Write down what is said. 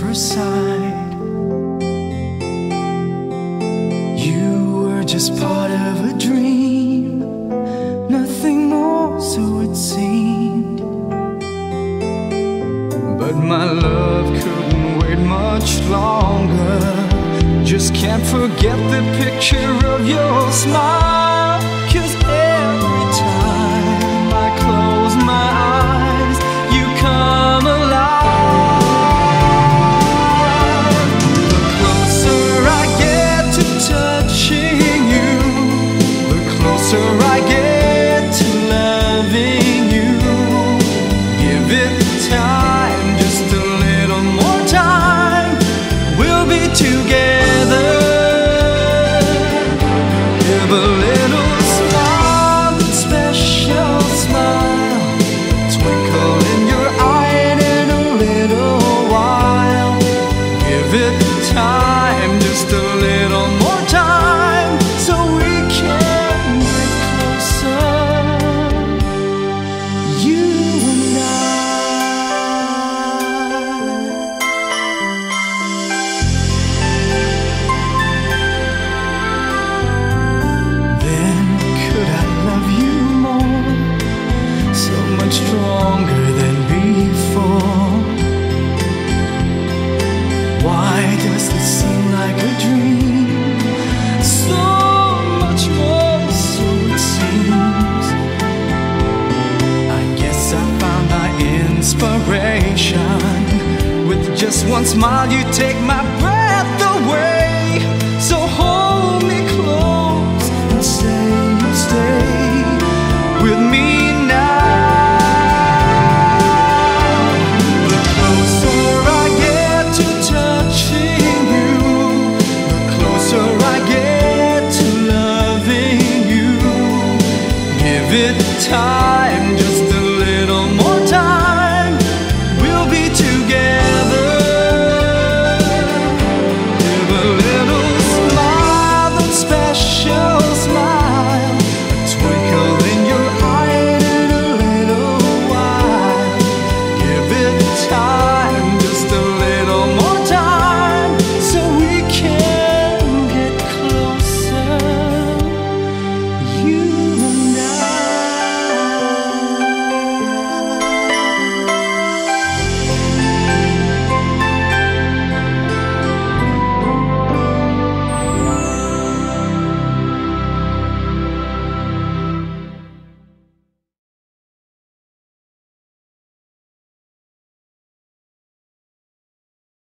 first sight. You were just part of a dream, nothing more, so it seemed. But my love couldn't wait much longer. Just can't forget the picture of your smile. 'Cause every time I close my eyes, you come alive. The closer I get to touching you, the closer I get to loving you. Give it time, just a little more time, we'll be together. Give a little smile, that special smile, twinkle in your eye, and in a little while, give it time, just a little more time, so we can get closer, you and Then could I love you more, so much stronger than before? Why does this seem like a dream? So much more, so it seems. I guess I found my inspiration. With just one smile you take my breath